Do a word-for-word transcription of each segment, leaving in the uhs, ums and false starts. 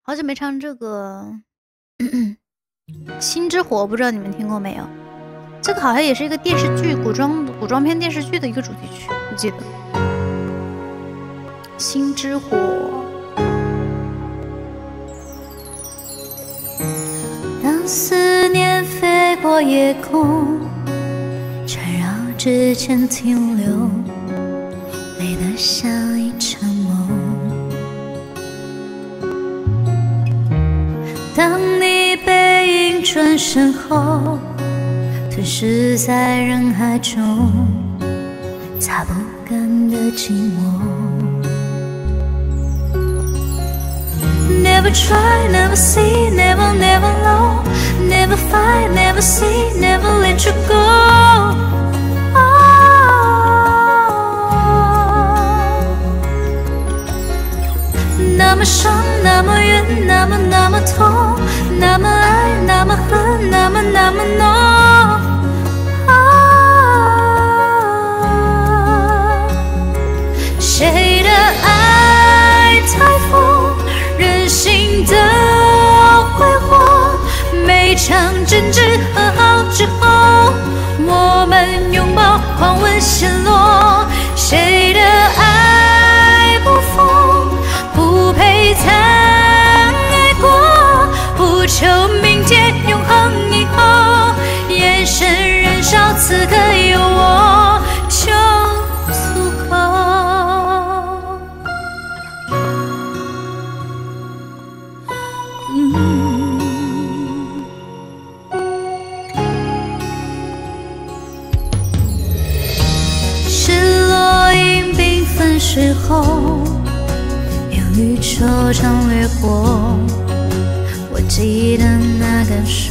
好久没唱这个心之火，不知道你们听过没有？这个好像也是一个电视剧，古装古装片电视剧的一个主题曲，我记得。心之火。当思念飞过夜空，缠绕指尖停留，美得像一场梦。当你背影转身后，吞噬在人海中，擦不干的寂寞。Never try, never see, never, never know, never fight, never see, never let you go. Oh, 那么伤，那么远，那么那么痛，那么爱，那么恨，那么那么浓。啊，谁的爱太疯，任性的挥霍，每场争执和好之后，我们拥抱狂吻陷落。谁的爱不疯，不配谈爱过，不求明天永恒以后，眼神燃烧，此刻有我就足够。嗯，是落英缤纷水后，有宇宙常掠过，我记得那感受。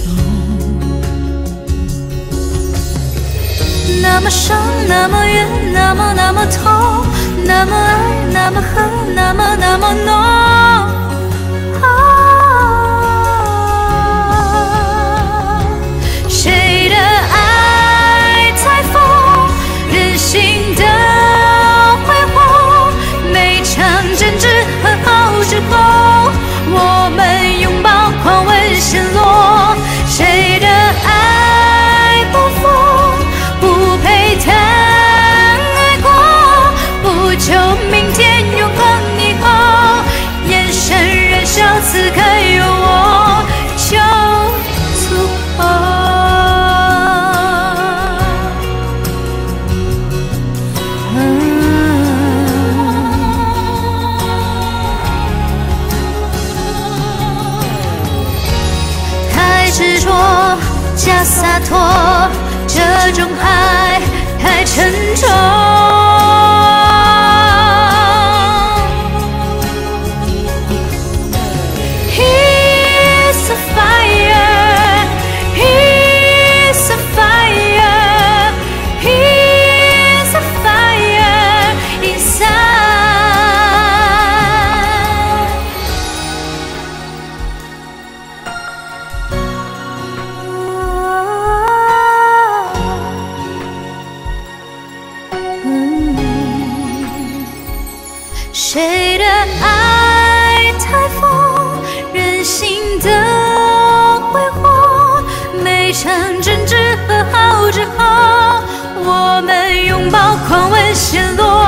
那么伤，那么远，那么那么痛，那么爱，那么恨，那么那么浓。啊，谁的爱太疯，任性的挥霍，每场争执和好之后，我们拥抱狂吻陷落。谁的爱不疯，不配谈爱过，不求明天永恒以后，眼神燃烧，此刻有我就足够。嗯，太执着加洒脱，这种爱太沉重。He's a fire, he's a fire, he's a fire inside. 谁的爱太疯，任性的挥霍，每场争执和好之后，我们拥抱狂吻陷落。